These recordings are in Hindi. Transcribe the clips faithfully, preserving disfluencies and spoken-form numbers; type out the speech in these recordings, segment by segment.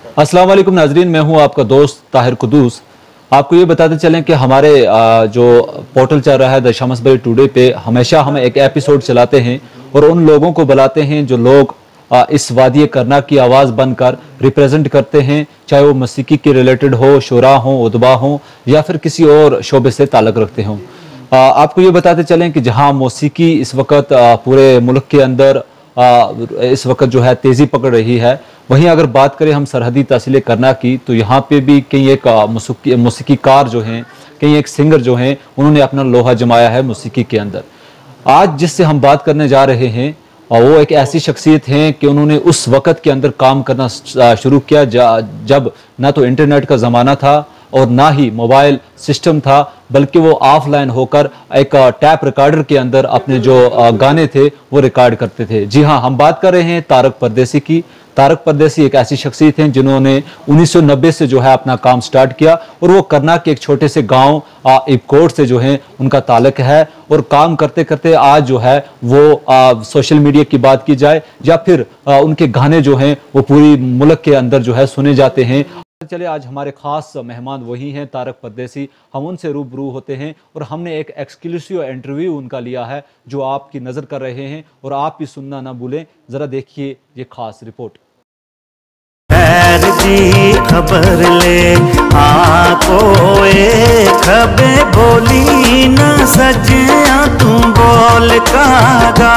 अस्सलाम वालेकुम नाजरीन, मैं हूं आपका दोस्त ताहिर कुदूस। आपको ये बताते चलें कि हमारे जो पोर्टल चल रहा है द शमसबरी टुडे पे हमेशा हम एक एपिसोड चलाते हैं और उन लोगों को बुलाते हैं जो लोग इस वादी करना की आवाज़ बनकर रिप्रेजेंट करते हैं, चाहे वो मौसीकी के रिलेटेड हो, शुरा हो, उदबा हो या फिर किसी और शोबे से ताल्लुक़ रखते हों। आपको ये बताते चलें कि जहाँ मौसीकी इस वक्त पूरे मुल्क के अंदर इस वक्त जो है तेज़ी पकड़ रही है, वहीं अगर बात करें हम सरहदी तहसील करना की तो यहाँ पे भी कई एक मौसीकीकार जो हैं, कई एक सिंगर जो हैं, उन्होंने अपना लोहा जमाया है मौसीकी के अंदर। आज जिससे हम बात करने जा रहे हैं और वो एक ऐसी शख्सियत हैं कि उन्होंने उस वक़्त के अंदर काम करना शुरू किया जब ना तो इंटरनेट का ज़माना था और ना ही मोबाइल सिस्टम था, बल्कि वो ऑफलाइन होकर एक टैप रिकॉर्डर के अंदर अपने जो गाने थे वो रिकॉर्ड करते थे। जी हाँ, हम बात कर रहे हैं तारक परदेसी की। तारक परदेसी एक ऐसी शख्सियत हैं जिन्होंने उन्नीस सौ नब्बे से जो है अपना काम स्टार्ट किया और वो करना के एक छोटे से गांव इपकोट से जो है उनका ताल्लुक है और काम करते करते आज जो है वो आ, सोशल मीडिया की बात की जाए या फिर आ, उनके गाने जो हैं वो पूरी मुल्क के अंदर जो है सुने जाते हैं। चले आज हमारे खास मेहमान वही हैं तारक परदेसी, हम उनसे रूबरू होते हैं और हमने एक एक्सक्लूसिव इंटरव्यू उनका लिया है जो आपकी नज़र कर रहे हैं और आप भी सुनना ना भूलें। ज़रा देखिए ये खास रिपोर्ट। खैर दी खबर ले आको ए खबे बोली न सजिया तू बोल कागा,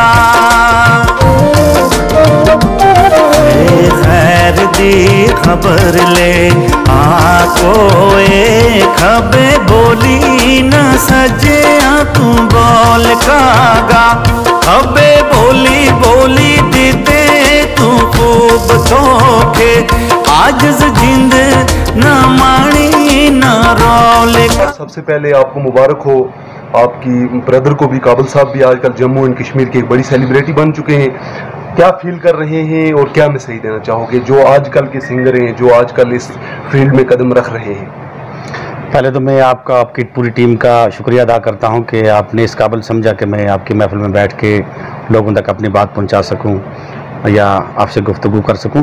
खैर दी खबर ले आको ए खबे बोली न सजिया तू बोल कागा, खबे बोली बोली दीते तू खूब धोखे आजज जिंद न माणी न रोले। सबसे पहले आपको मुबारक हो, आपकी ब्रदर को भी, काबल साहब भी आजकल जम्मू एंड कश्मीर के एक बड़ी सेलिब्रिटी बन चुके हैं। क्या फील कर रहे हैं और क्या मैसेज देना चाहोगे जो आजकल के सिंगर हैं, जो आजकल इस फील्ड में कदम रख रहे हैं? पहले तो मैं आपका, आपकी पूरी टीम का शुक्रिया अदा करता हूं कि आपने इस काबिल समझा कि मैं आपकी महफिल में बैठ के लोगों तक अपनी बात पहुंचा सकूं या आपसे गुफ्तगू कर सकूं।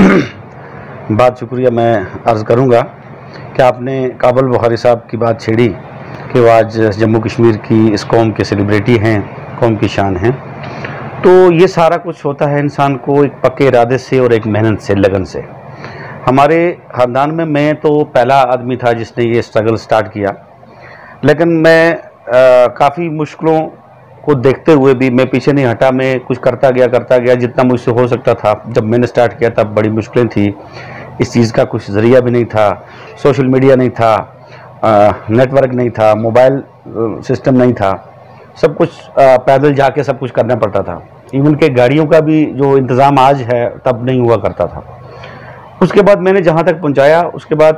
बात शुक्रिया मैं अर्ज़ करूंगा कि आपने काबिल बुखारी साहब की बात छेड़ी कि वो आज जम्मू कश्मीर की इस कौम के सेलिब्रिटी हैं, कौम की शान हैं। तो ये सारा कुछ होता है इंसान को एक पक्के इरादे से और एक मेहनत से, लगन से। हमारे ख़ानदान में मैं तो पहला आदमी था जिसने ये स्ट्रगल स्टार्ट किया, लेकिन मैं काफ़ी मुश्किलों को देखते हुए भी मैं पीछे नहीं हटा, मैं कुछ करता गया करता गया जितना मुझसे हो सकता था। जब मैंने स्टार्ट किया तब बड़ी मुश्किलें थी, इस चीज़ का कुछ ज़रिया भी नहीं था, सोशल मीडिया नहीं था, नेटवर्क नहीं था, मोबाइल सिस्टम नहीं था, सब कुछ आ, पैदल जाके सब कुछ करना पड़ता था। इवन के गाड़ियों का भी जो इंतज़ाम आज है तब नहीं हुआ करता था। उसके बाद मैंने जहाँ तक पहुँचाया, उसके बाद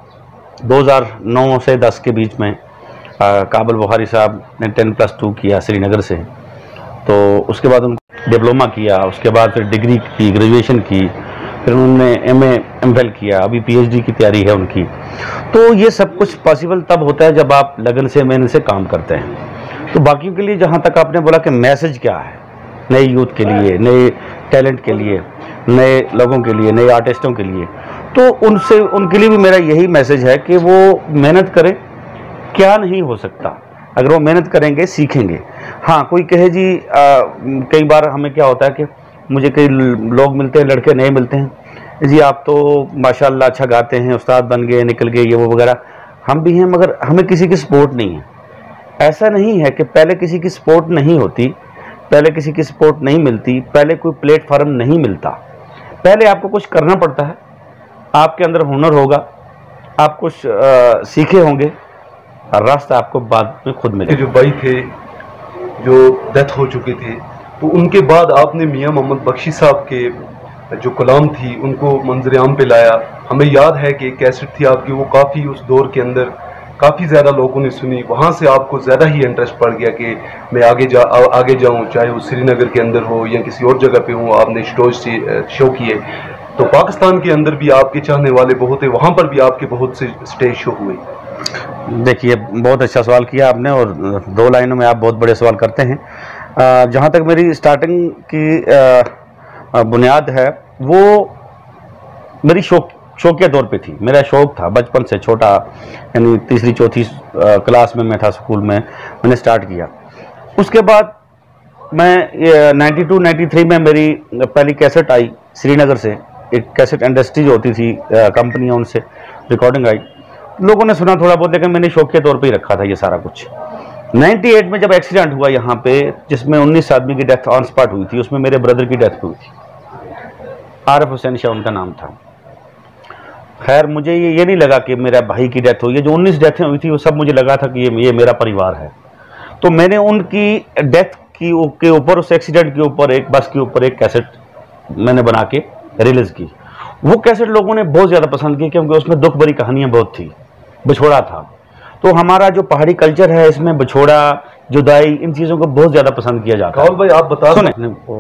दो हज़ार नौ से दस के बीच में काबिल बुखारी साहब ने टेन प्लस टू किया श्रीनगर से, तो उसके बाद उनको डिप्लोमा किया, उसके बाद फिर डिग्री की, ग्रेजुएशन की, फिर उन्होंने एम ए एम फिल किया, अभी पी एच डी की तैयारी है उनकी। तो ये सब कुछ पॉसिबल तब होता है जब आप लगन से, मेहनत से काम करते हैं। तो बाकियों के लिए, जहाँ तक आपने बोला कि मैसेज क्या है नए यूथ के लिए, नए टैलेंट के लिए, नए लोगों के लिए, नए आर्टिस्टों के लिए, तो उनसे उनके लिए भी मेरा यही मैसेज है कि वो मेहनत करें। क्या नहीं हो सकता अगर वो मेहनत करेंगे, सीखेंगे। हाँ, कोई कहे जी, आ, कई बार हमें क्या होता है कि मुझे कई लोग मिलते हैं, लड़के नए मिलते हैं, जी आप तो माशाल्लाह अच्छा गाते हैं, उस्ताद बन गए, निकल गए, ये वो वगैरह। हम भी हैं, मगर हमें किसी की सपोर्ट नहीं है। ऐसा नहीं है कि पहले किसी की सपोर्ट नहीं होती, पहले किसी की सपोर्ट नहीं मिलती, पहले कोई प्लेटफार्म नहीं मिलता। पहले आपको कुछ करना पड़ता है, आपके अंदर हुनर होगा, आप कुछ आ, सीखे होंगे, और रास्ता आपको बाद में खुद मिलेगा। जो भाई थे जो डेथ हो चुके थे, तो उनके बाद आपने मियां मोहम्मद बख्शी साहब के जो कलाम थी उनको मंजर आम पे लाया। हमें याद है कि एक कैसेट थी आपकी, वो काफ़ी उस दौर के अंदर काफ़ी ज़्यादा लोगों ने सुनी। वहाँ से आपको ज़्यादा ही इंटरेस्ट पड़ गया कि मैं आगे जा आगे जाऊँ, चाहे वो श्रीनगर के अंदर हो या किसी और जगह पे हो। आपने स्टेज से शो किए, तो पाकिस्तान के अंदर भी आपके चाहने वाले बहुत है, वहाँ पर भी आपके बहुत से स्टेज शो हुए। देखिए, बहुत अच्छा सवाल किया आपने और दो लाइनों में आप बहुत बड़े सवाल करते हैं। जहाँ तक मेरी स्टार्टिंग की बुनियाद है, वो मेरी शौक शौकिया तौर पे थी, मेरा शौक था बचपन से, छोटा यानी तीसरी चौथी क्लास में मैं था, स्कूल में मैंने स्टार्ट किया। उसके बाद मैं नाइन्टी टू नाइन्टी थ्री में मेरी पहली कैसेट आई श्रीनगर से, एक कैसेट इंडस्ट्री जो होती थी कंपनियाँ, उनसे रिकॉर्डिंग आई, लोगों ने सुना थोड़ा बहुत, लेकिन मैंने शौकिया तौर पे ही रखा था ये सारा कुछ। अट्ठानवे में जब एक्सीडेंट हुआ यहाँ पे, जिसमें उन्नीस आदमी की डेथ ऑन स्पॉट हुई थी, उसमें मेरे ब्रदर की डेथ हुई थी, आरिफ हुसैन शाह उनका नाम था। खैर मुझे ये ये नहीं लगा कि मेरा भाई की डेथ हुई है, जो उन्नीस डेथें हुई थी वो सब मुझे लगा था कि ये ये मेरा परिवार है। तो मैंने उनकी डेथ की के ऊपर, उस एक्सीडेंट के ऊपर, एक बस के ऊपर एक कैसेट मैंने बना के रिलीज की। वो कैसेट लोगों ने बहुत ज़्यादा पसंद की, क्योंकि उसमें दुख भरी कहानियाँ बहुत थी, बछोड़ा था। तो हमारा जो पहाड़ी कल्चर है, इसमें बछोड़ा, जुदाई, इन चीज़ों को बहुत ज़्यादा पसंद किया जाता है। काबुल भाई आप बता सुने,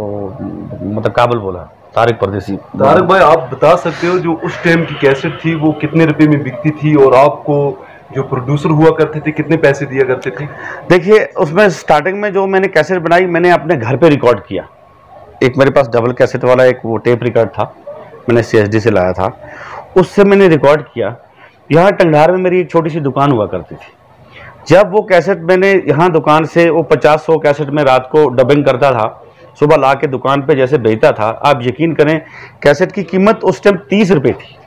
मतलब काबुल बोला, तारिक परदेसी। तारिक भाई आप बता सकते हो जो उस टाइम की कैसेट थी वो कितने रुपए में बिकती थी, और आपको जो प्रोड्यूसर हुआ करते थे कितने पैसे दिया करते थे? देखिए, उसमें स्टार्टिंग में जो मैंने कैसेट बनाई, मैंने अपने घर पे रिकॉर्ड किया। एक मेरे पास डबल कैसेट वाला एक वो टेप रिकॉर्ड था, मैंने सी एस डी से लाया था, उससे मैंने रिकॉर्ड किया। यहाँ टंगधार में मेरी एक छोटी सी दुकान हुआ करती थी। जब वो कैसेट मैंने यहाँ दुकान से वो पचास सौ कैसेट में रात को डबिंग करता था, सुबह ला के दुकान पे जैसे बेचता था, आप यकीन करें कैसेट की कीमत उस टाइम तीस रुपये थी,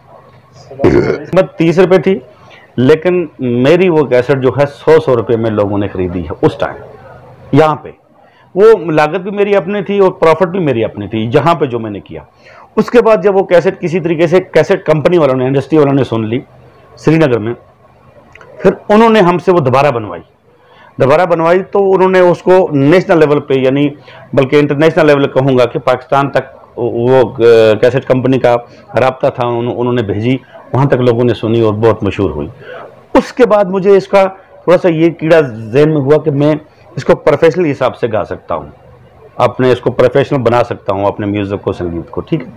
कीमत तीस रुपये थी, लेकिन मेरी वो कैसेट जो है सौ सौ रुपये में लोगों ने खरीदी है उस टाइम। यहाँ पे वो लागत भी मेरी अपनी थी और प्रॉफिट भी मेरी अपनी थी, जहाँ पे जो मैंने किया। उसके बाद जब वो कैसेट किसी तरीके से कैसेट कंपनी वालों ने, इंडस्ट्री वालों ने सुन ली श्रीनगर में, फिर उन्होंने हमसे वो दोबारा बनवाई दोबारा बनवाई तो उन्होंने उसको नेशनल लेवल पे, यानी बल्कि इंटरनेशनल लेवल कहूँगा कि पाकिस्तान तक वो कैसेट कंपनी का राब्ता था, उन्होंने भेजी, वहाँ तक लोगों ने सुनी और बहुत मशहूर हुई। उसके बाद मुझे इसका थोड़ा सा ये कीड़ा ज़हन में हुआ कि मैं इसको प्रोफेशनल हिसाब से गा सकता हूँ, अपने इसको प्रोफेशनल बना सकता हूँ, अपने म्यूज़िक को, संगीत को। ठीक है,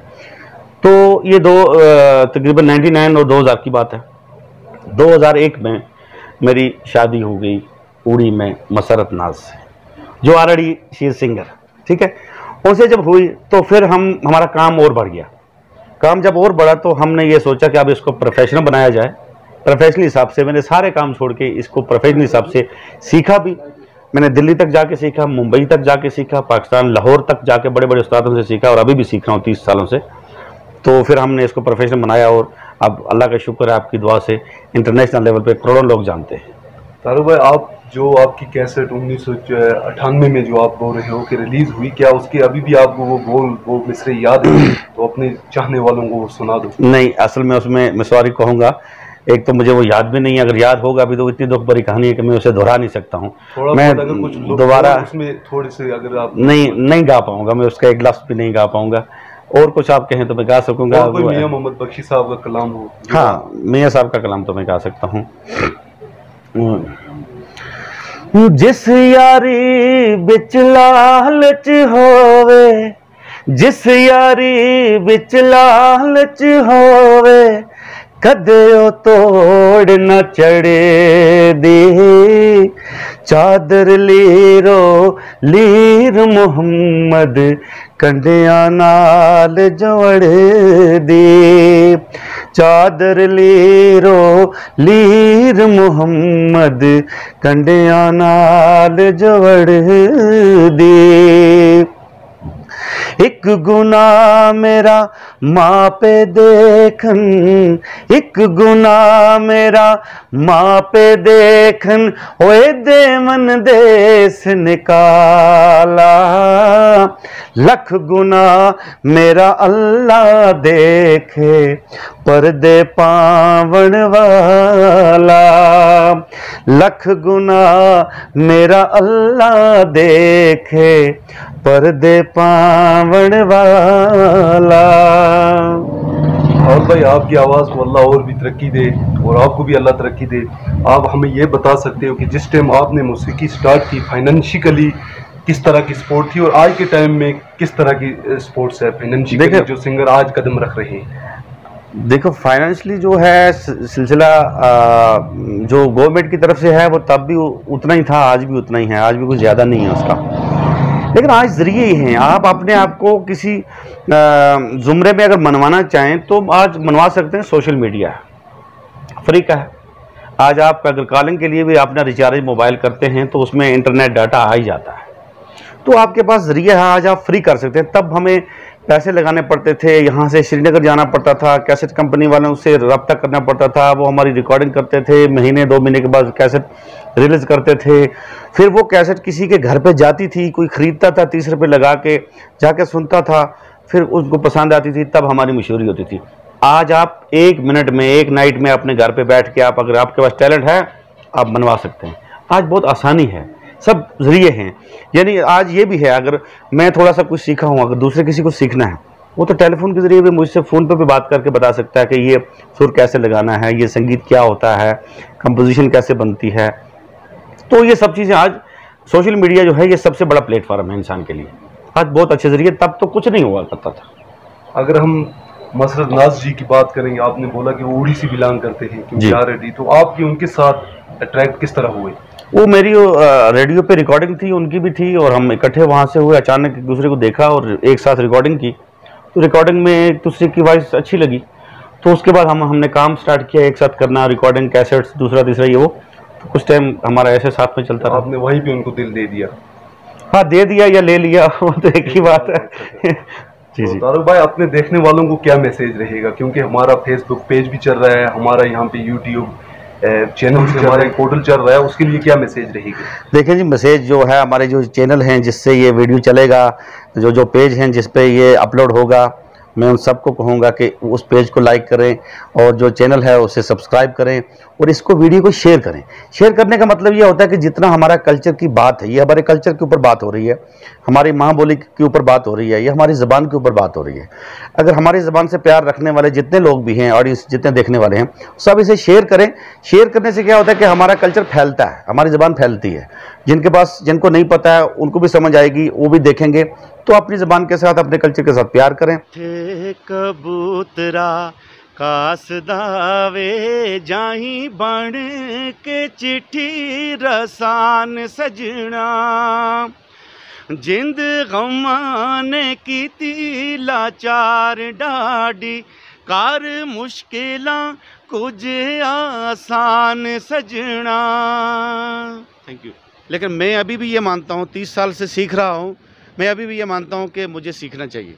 तो ये दो तकरीबन नाइन्टी नाइन और दो हज़ार की बात है। दो हज़ार एक में मेरी शादी हो गई उड़ी में मसरत नाज से, जो ऑलरेडी शी सिंगर। ठीक है, उनसे जब हुई तो फिर हम हमारा काम और बढ़ गया। काम जब और बढ़ा तो हमने ये सोचा कि अब इसको प्रोफेशनल बनाया जाए। प्रोफेशनल हिसाब से मैंने सारे काम छोड़ के इसको प्रोफेशनल हिसाब से सीखा भी। मैंने दिल्ली तक जाके सीखा, मुंबई तक जाके सीखा, पाकिस्तान लाहौर तक जाके बड़े बड़े उस्तादों से सीखा, और अभी भी सीख रहा हूँ तीस सालों से। तो फिर हमने इसको प्रोफेशनल बनाया, और अब अल्लाह का शुक्र है, आपकी दुआ से इंटरनेशनल लेवल पे करोड़ों लोग जानते हैं। तारुक भाई, आप जो आपकी कैसेट उन्नीस सौ अट्ठानवे में जो आप बोल रहे हो कि रिलीज हुई, क्या उसके अभी भी आपको वो बोल वो मिसरे याद है? तो अपने चाहने वालों को सुना दो। नहीं, असल में उसमें मैं सॉरी कहूँगा, एक तो मुझे वो याद भी नहीं है, अगर याद होगा अभी तो इतनी दुख भरी कहानी है कि मैं उसे दोहरा नहीं सकता हूँ। मैं दोबारा उसमें थोड़े से अगर आप नहीं नहीं गा पाऊंगा, मैं उसका एक लफ्ज़ भी नहीं गा पाऊंगा। और कुछ आप कहें तो मैं गा सकूंगा। कोई मियां मोहम्मद बख्शी साहब का कलाम हो? हाँ, मियां साहब का कलाम तो मैं गा सकता हूँ। जिस यारी बिच लालच होवे, जिस यारी बिच लालच होवे, कदे ओ तोड़ न चढ़े दी, चादर लीरो लीर मुहम्मद कंडिया नाल जोड़ दी, चादर लीरो लीर मुहम्मद कंडिया नाल जोड़ दी। एक गुना मेरा माँ पे देखन, एक गुना मेरा माँ पे देखन, होए देवन देश निकाला, लख गुना मेरा अल्लाह देखे पर्दे पावन वाला, लख गुना मेरा अल्लाह देखे पर्दे पावन वाला। और भाई, आपकी आवाज़ को अल्लाह और भी तरक्की दे, और आपको भी अल्लाह तरक्की दे। आप हमें ये बता सकते हो कि जिस टाइम आपने मौसीकी स्टार्ट की, फाइनेंशियली किस तरह की सपोर्ट थी, और आज के टाइम में किस तरह की सपोर्ट्स है फाइनेंशियली जो सिंगर आज कदम रख रहे हैं? देखो, फाइनेंशियली जो है सिलसिला जो गवर्नमेंट की तरफ से है वो तब भी उतना ही था, आज भी उतना ही है, आज भी कुछ ज़्यादा नहीं है उसका। लेकिन आज जरिए ही हैं। आप अपने आप को किसी जुमरे में अगर मनवाना चाहें तो आज मनवा सकते हैं। सोशल मीडिया फ्री का है। आज आप अगर कॉलिंग के लिए भी अपना रिचार्ज मोबाइल करते हैं तो उसमें इंटरनेट डाटा आ ही जाता है, तो आपके पास जरिया है, आज आप फ्री कर सकते हैं। तब हमें पैसे लगाने पड़ते थे, यहाँ से श्रीनगर जाना पड़ता था, कैसेट कंपनी वालों से रब्ता करना पड़ता था, वो हमारी रिकॉर्डिंग करते थे, महीने दो महीने के बाद कैसेट रिलीज़ करते थे। फिर वो कैसेट किसी के घर पे जाती थी, कोई ख़रीदता था, तीस रुपये लगा के जाके सुनता था, फिर उसको पसंद आती थी, तब हमारी मशहूरी होती थी। आज आप एक मिनट में, एक नाइट में अपने घर पे बैठ के आप, अगर आपके पास टैलेंट है, आप बनवा सकते हैं। आज बहुत आसानी है, सब जरिए हैं। यानी आज ये भी है, अगर मैं थोड़ा सा कुछ सीखा हूँ, अगर दूसरे किसी को सीखना है, वो तो टेलीफोन के जरिए भी मुझसे फ़ोन पे भी बात करके बता सकता है कि ये सुर कैसे लगाना है, ये संगीत क्या होता है, कंपोजिशन कैसे बनती है। तो ये सब चीज़ें आज सोशल मीडिया जो है ये सबसे बड़ा प्लेटफॉर्म है इंसान के लिए। आज बहुत अच्छे जरिए, तब तो कुछ नहीं हुआ करता था। अगर हम मसरत नाज जी की बात करेंगे, आपने बोला कि वो उड़ी से बिलोंग करते हैं क्योंकि रेडी, तो आपकी उनके साथ अट्रैक्ट किस तरह हुए? वो मेरी रेडियो पे रिकॉर्डिंग थी, उनकी भी थी, और हम इकट्ठे वहाँ से हुए। अचानक एक दूसरे को देखा और एक साथ रिकॉर्डिंग की, तो रिकॉर्डिंग में एक दूसरे की वॉइस अच्छी लगी, तो उसके बाद हम हमने काम स्टार्ट किया एक साथ करना, रिकॉर्डिंग, कैसेट्स, दूसरा तीसरा ये वो। तो कुछ टाइम हमारा ऐसे साथ में चलता रहा। आपने वहीं पे उनको दिल दे दिया? हाँ, दे दिया या ले लिया वो तो एक ही बात है। जी जी। तारुक भाई, अपने देखने वालों को क्या मैसेज रहेगा, क्योंकि हमारा फेसबुक पेज भी चल रहा है, हमारा यहाँ पे यूट्यूब चैनल से हमारा एक पोर्टल चल रहा है, उसके लिए क्या मैसेज रहेगी? देखिए जी, मैसेज जो है, हमारे जो चैनल हैं जिससे ये वीडियो चलेगा, जो जो पेज हैं जिस पे ये अपलोड होगा, मैं उन सबको कहूँगा कि उस पेज को लाइक करें और जो चैनल है उसे सब्सक्राइब करें और इसको वीडियो को शेयर करें। शेयर करने का मतलब ये होता है कि जितना हमारा कल्चर की बात है, ये हमारे कल्चर के ऊपर बात हो रही है, हमारी माँ बोली के ऊपर बात हो रही है, ये हमारी ज़बान के ऊपर बात हो रही है। अगर हमारी ज़बान से प्यार रखने वाले जितने लोग भी हैं, ऑडियंस जितने देखने वाले हैं, सब इसे शेयर करें। शेयर करने से क्या होता है कि हमारा कल्चर फैलता है, हमारी ज़बान फैलती है। जिनके पास, जिनको नहीं पता है, उनको भी समझ आएगी, वो भी देखेंगे। तो अपनी ज़बान के साथ, अपने कल्चर के साथ प्यार करें। थे कबूतरा कासदावे जाही बन के चिट्ठी रसान सजना, जिंद गमाने की ती लाचार डाडी, कार मुश्किलां कुछ आसान सजना। Thank you. लेकिन मैं अभी भी ये मानता हूँ, तीस साल से सीख रहा हूँ, मैं अभी भी ये मानता हूँ कि मुझे सीखना चाहिए,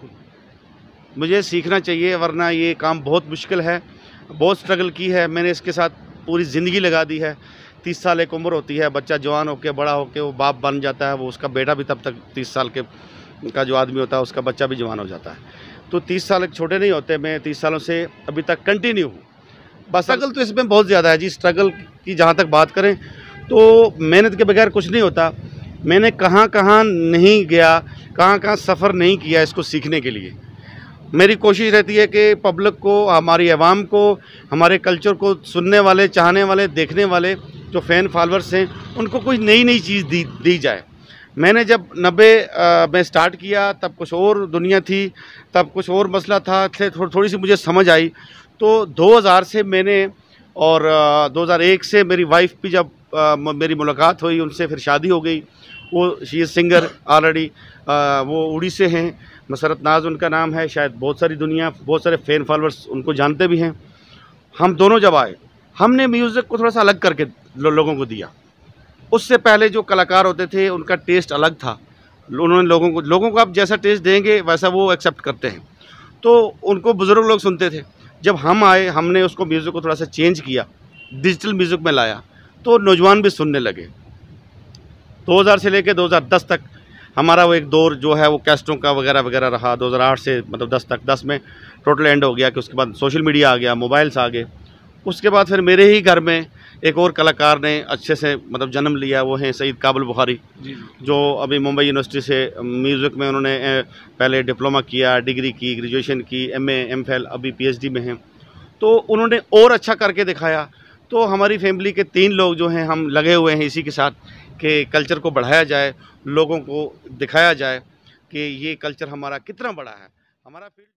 मुझे सीखना चाहिए, वरना ये काम बहुत मुश्किल है। बहुत स्ट्रगल की है मैंने, इसके साथ पूरी ज़िंदगी लगा दी है। तीस साल एक उम्र होती है, बच्चा जवान होकर बड़ा होकर वो बाप बन जाता है, वो उसका बेटा भी तब तक तीस साल के का जो आदमी होता है उसका बच्चा भी जवान हो जाता है। तो तीस साल एक छोटे नहीं होते। मैं तीस सालों से अभी तक कंटिन्यू हूँ। बस स्ट्रगल तो इसमें बहुत ज़्यादा है जी। स्ट्रगल की जहाँ तक बात करें तो मेहनत के बगैर कुछ नहीं होता। मैंने कहाँ कहाँ नहीं गया, कहाँ कहाँ सफ़र नहीं किया इसको सीखने के लिए। मेरी कोशिश रहती है कि पब्लिक को, हमारी आवाम को, हमारे कल्चर को सुनने वाले, चाहने वाले, देखने वाले जो फ़ैन फॉलोअर्स हैं, उनको कुछ नई नई चीज़ दी दी जाए। मैंने जब नब्बे में स्टार्ट किया तब कुछ और दुनिया थी, तब कुछ और मसला था, थो, थोड़ी सी मुझे समझ आई। तो दो हज़ार से मैंने, और दो हज़ार एक से मेरी वाइफ भी जब आ, मेरी मुलाकात हुई, उनसे फिर शादी हो गई। वो शी इज़ सिंगर ऑलरेडी, वो उड़ी से हैं, मसरत नाज उनका नाम है। शायद बहुत सारी दुनिया, बहुत सारे फ़ैन फॉलोअर्स उनको जानते भी हैं। हम दोनों जब आए, हमने म्यूज़िक को थोड़ा सा अलग करके लो, लोगों को दिया। उससे पहले जो कलाकार होते थे उनका टेस्ट अलग था। उन्होंने लोगों को लोगों को आप जैसा टेस्ट देंगे वैसा वो एक्सेप्ट करते हैं। तो उनको बुज़ुर्ग लोग सुनते थे। जब हम आए, हमने उसको म्यूज़िक को थोड़ा सा चेंज किया, डिजिटल म्यूज़िक में लाया, तो नौजवान भी सुनने लगे। दो हज़ार से लेकर दो हज़ार दस तक हमारा वो एक दौर जो है वो कैस्टों का वगैरह वगैरह रहा। दो हज़ार आठ से मतलब दस तक, दस में टोटल एंड हो गया कि उसके बाद सोशल मीडिया आ गया, मोबाइल्स आ गए। उसके बाद फिर मेरे ही घर में एक और कलाकार ने अच्छे से मतलब जन्म लिया, वो हैं सईद काबिल बुखारी, जो अभी मुंबई यूनिवर्सिटी से म्यूज़िक में उन्होंने पहले डिप्लोमा किया, डिग्री की, ग्रेजुएशन की, एम ए, एम फिल, अभी पी एच डी में हैं। तो उन्होंने और अच्छा करके दिखाया। तो हमारी फैमिली के तीन लोग जो हैं, हम लगे हुए हैं इसी के साथ कि कल्चर को बढ़ाया जाए, लोगों को दिखाया जाए कि ये कल्चर हमारा कितना बड़ा है। हमारा